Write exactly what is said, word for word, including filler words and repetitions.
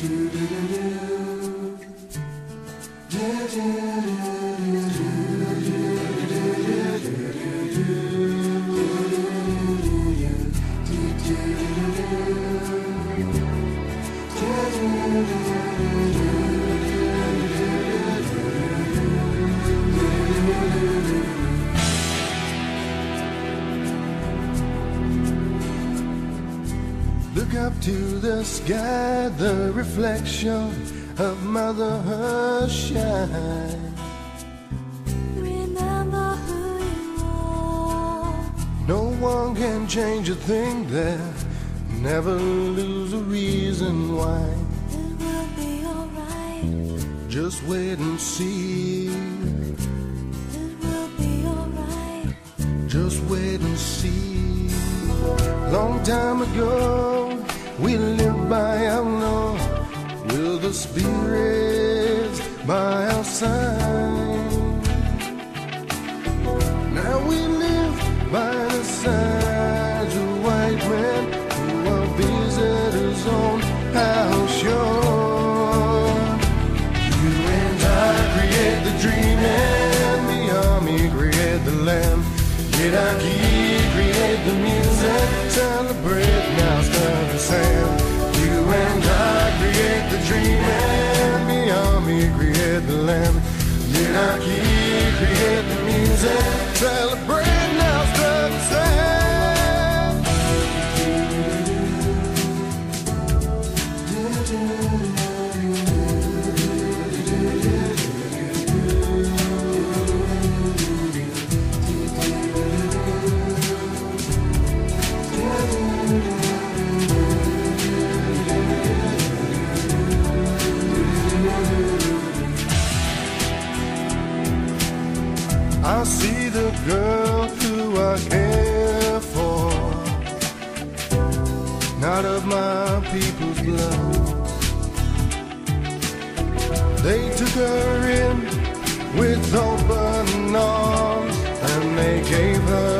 Look up to the sky, the reflection of Mother Earth shine. Remember who you are. No one can change a thing there. Never lose a reason why. It will be alright. Just wait and see. It will be alright. Just wait and see. Long time ago, we lived by our law, with the spirits by our side. Now we live by the sides of white men who are visitors on our shore. You and I create the dream and the army create the land. Did I create the music? Celebrate now, start the sound. You and I create the dream and the army create the land. Did I create the music? Celebrate now, start the sound. I see the girl who I care for, not of my people's blood. They took her in with open arms, and they gave her